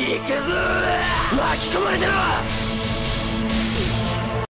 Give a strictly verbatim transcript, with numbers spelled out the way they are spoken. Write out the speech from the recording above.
行くぞ。巻き込まれたな。